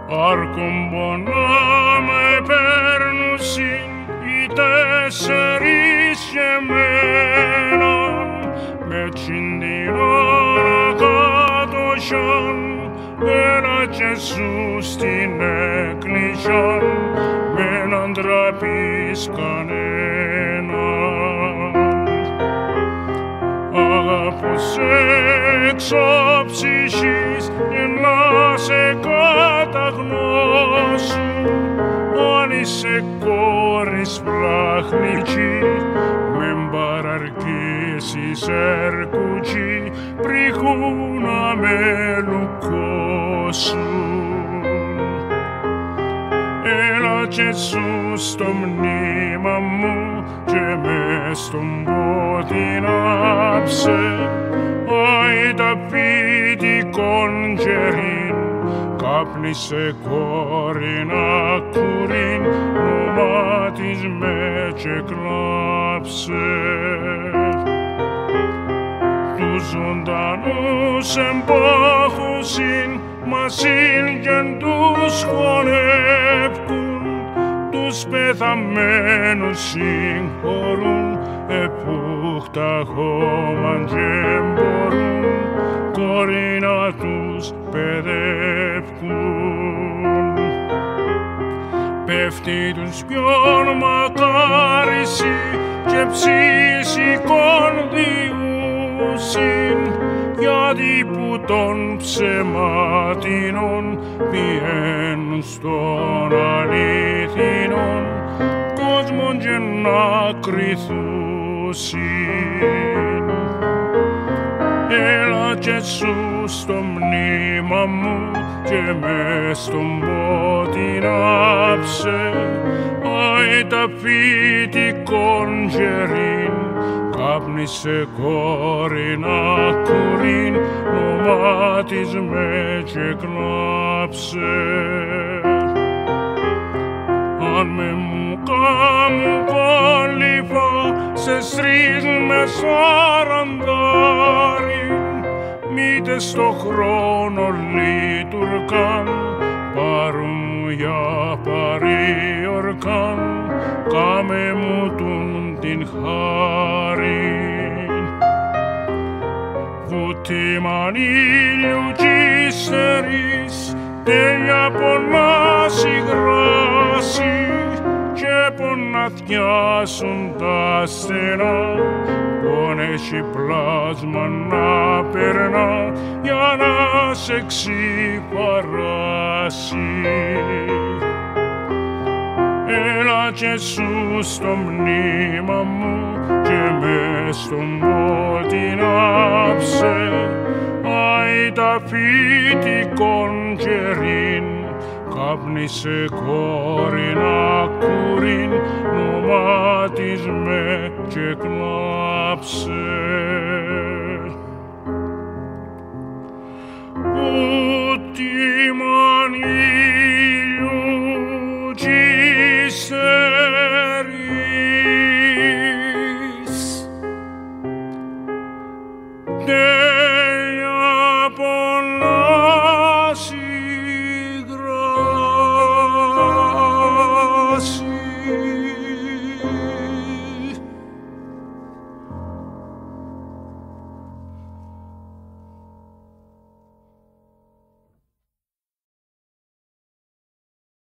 Αρκούμπο να με παίρνουσιν οι τέσσερις και μέναν με την ώρα κατοχιάν. Έλα και σου στην εκκλησιά με να ντραπείς κανέναν. Αγάπος έξω ψυχής και να σε καταγνώσω, αν είσαι κόρη σπλαχνική με παραρκήσεις ερκούτσι πρικού να με λουκώσουν. Έλα και σου στο μνήμα μου και μες στον πότη άψε, άι τα ποιητικόν καιρήν κάπνισε κόρη να κουρήν, νομά της με και κλάψε. Τους ζωντανούς εμπάχουσιν μασίν κι τους χωνεύκουν, τους πεθαμένους συγχωρούν, επούχτα χώμαν και μπορούν κόρη να τους παιδεύκουν. Πέφτει τους πιον μακάρισι και ψήσικον διούσιν, γιατί που των ψεματινών πιένουν στον αληθινόν κόσμον και να κρυθούσιν. Έλα και σου στο μνήμα μου και μες στον πότη άψε, άι τα ποιητικόν καιρήν κάπνισε κόρη να κουρήν, νομά της με και κλάψε. Αν με μου κάμουν κόλληβα σε στρις με σαραντάρι, μήτε στο χρόνο λειτουργάν, πάρουν μου για παριορκάν, κάμε μου τούν την χάρη. Βουτήμαν ήλιου κι ύστερης, τέλεια πονάς η γράση και ποναθιάσουν τα στενά, πον έχει πλάσμα να περνά για να σε ξυπαράσει. Έλα και σου στο μνήμα μου και μες στον πότη άψε, άι τα ποιητικόν καιρήν κάπνισε κόρη να κουρήν, νομά της με και κλάψε.